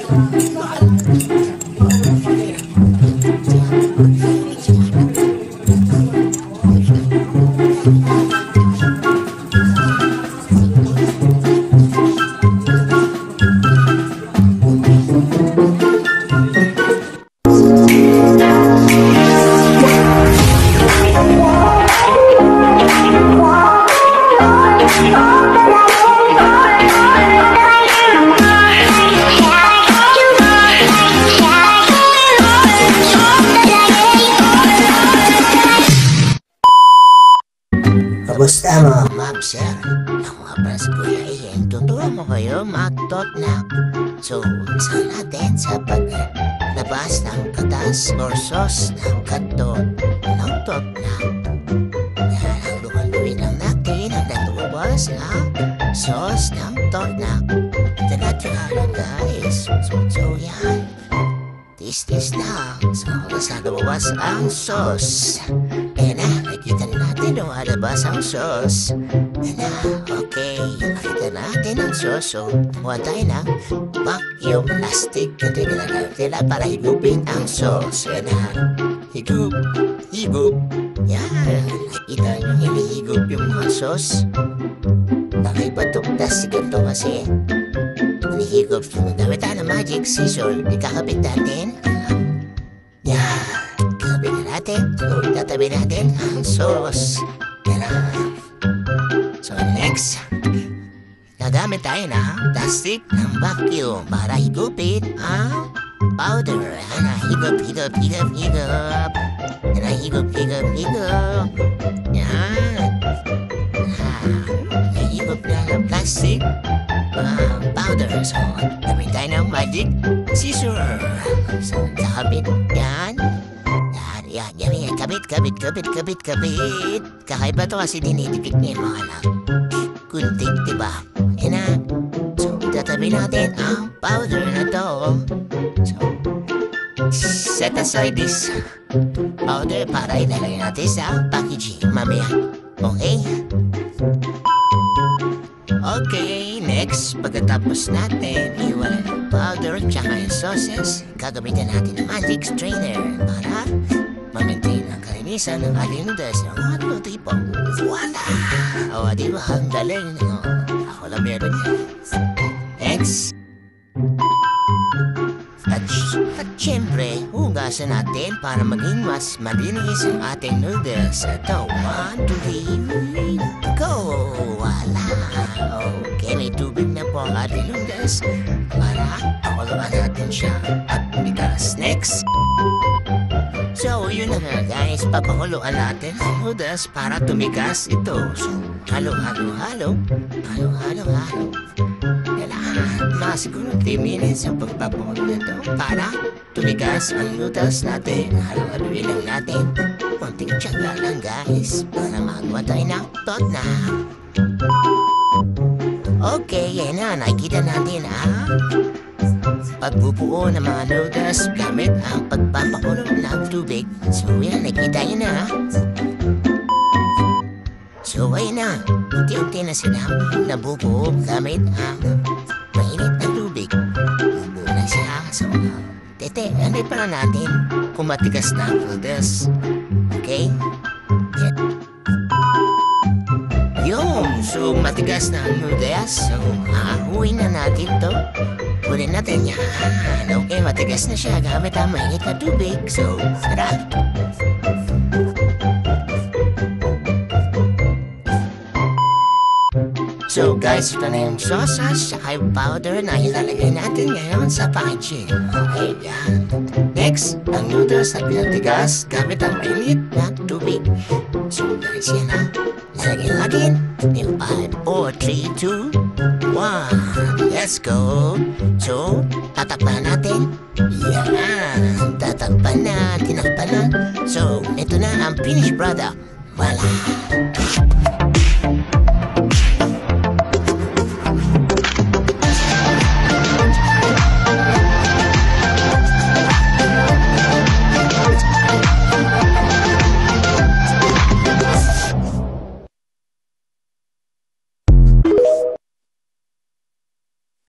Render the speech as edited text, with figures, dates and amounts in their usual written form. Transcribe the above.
Kamusta mo? Ma'am, sir. Ako nga pala si Kuya Ian. Tuturo mo kayo mag-Notnac. So, saan natin sa paglabas ng katas or sauce ng kanton ng Notnac. Yan ang lumaluin lang natin ang natubas ng sauce ng Notnac. Taga-taga guys. So yan. Tis lang. So, basta lumabas ang sauce. Ayan na, nakita natin lumalabas ang sauce. Ayan na, okay. Nakita natin ang sauce. So, kuha tayo ng vacuum plastic. Ito yung ginagawa nila para higupin ang sauce. Ayan na, higup, higup. Yan, nakita nyo hinihigup yung mga sauce. Nakaiba itong plastic ito kasi hinihigup. Gamit tayo ng magic scissor. Ikakabit natin. Yan. Kakabit na natin. So, itatabi natin ang sauce. Yan. So, next. Gagamit tayo ng plastic ng vacuum para higupin ang powder. Yan. Higup, higup, higup, higup. Yan. Higup, higup, higup. Yan. Higup na ng plastic. Powder. So, gamit tayo ng magic scissor. So, nakabit. Yan. Yan. Kabit. Kakaiba to kasi dinidikit niya yung mga lang. Kunting, diba? Yan na. So, tatabi natin ang powder na to. So, set aside this powder para ilalagay natin sa packaging mamaya. Okay? Okay, next, pagkatapos natin iwala ng powder tsaka yung sauces, gagamitan natin ng magic strainer para ma-maintain ang kalinisan ng ating noodles ng mga tipo. Voila! O, diba? Ang galing. No? Ako lang meron yan. Next. At syempre, hugasan natin para maging mas malinis ang ating noodles. Ito, 1, 2, 3, go! Voila! Okay, may tubig na po ang ating noodles para pakuluan natin siya at bigas. Next! So, yun na nga guys, papakuluan natin ang noodles para tumigas ito. So, halo. Mga siguro 3 minutes ang pagpapakulo nito para tumigas ang noodles natin. Halo-haluin lang natin. Konting tiyaga lang guys para magawa tayo ng Notnac. Okay, yan na. Nakikita natin ang pagbubuo ng mga noodles gamit ang pagpapakulo ng tubig. So yan, nakikita nyo na. So ayun na, unti-unti na sila nabubuo gamit ang mainit na tubig. Bubuo na siya. So, anay pa na natin kung matigas na ang noodles. Okay? Yeah. Yun! So, matigas na ang noodles. So, hahuin na natin to. Kunin natin yan. Okay, matigas na siya gamit ang mainit na tubig. So, sarap. So guys, ito na yung sauce at yung powder na ilalagay natin ngayon sa packaging. Okay, yan. Next, ang noodles na pinatigas gamit ang mainit na tubig. So guys, yan na. Lalagay natin yung 5, 4, 3, 2, 1. Let's go. So, tatakpan natin. Yan. Tatakpan na, tinakpan na. So, ito na ang finished product. Voila.